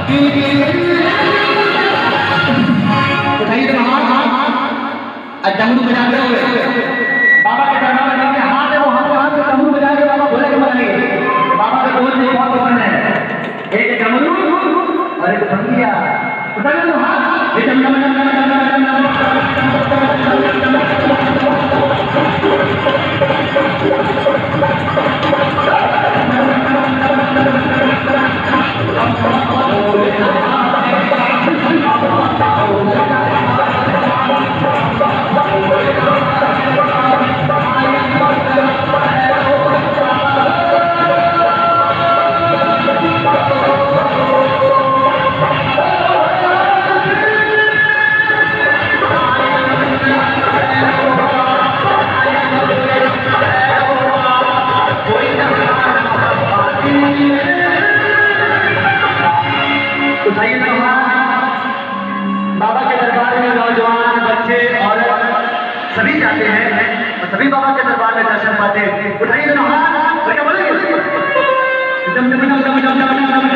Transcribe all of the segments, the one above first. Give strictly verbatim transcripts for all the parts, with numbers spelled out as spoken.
उठाइए तो हाथ डमरू बजाते हुए बाबा के दरबार में जाके हाथ है वो हाथ हाथ से डमरू बजा के बाबा भोले के बनाएंगे। बाबा का बोल मुझे बहुत पसंद है, एक डमरू और एक भंगिया। उठाइए तो हाथ ये डम डम डम डम डम बाबा के दरबार में नौजवान बच्चे और सभी जाते हैं और सभी बाबा के दरबार में दर्शन पाते हैं। उठाइए दोनों हाथ, क्या बोलेंगे? दम दम दम दम दम दम दम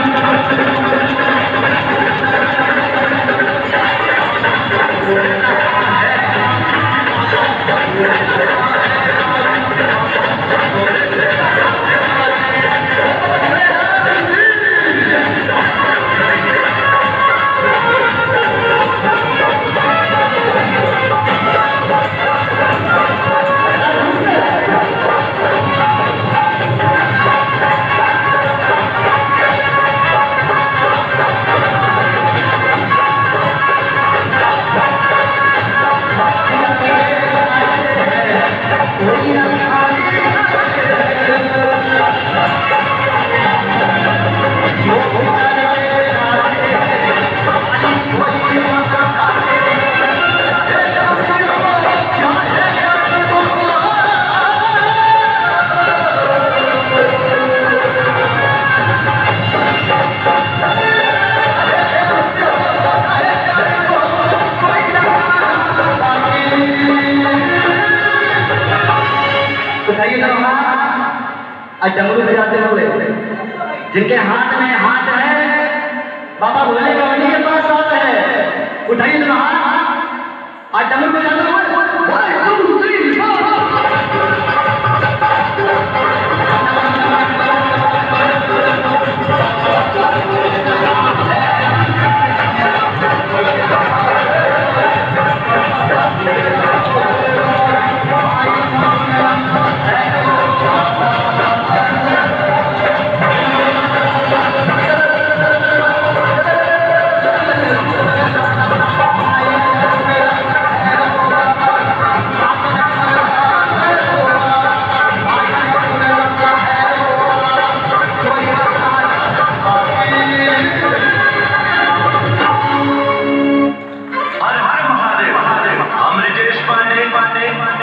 डमरू बजाते हुए जिनके हाथ में हाथ है बाबा भोले का उन्हीं के पास हाथ है। उठाइए हाथ आज डमरू बजाते हुए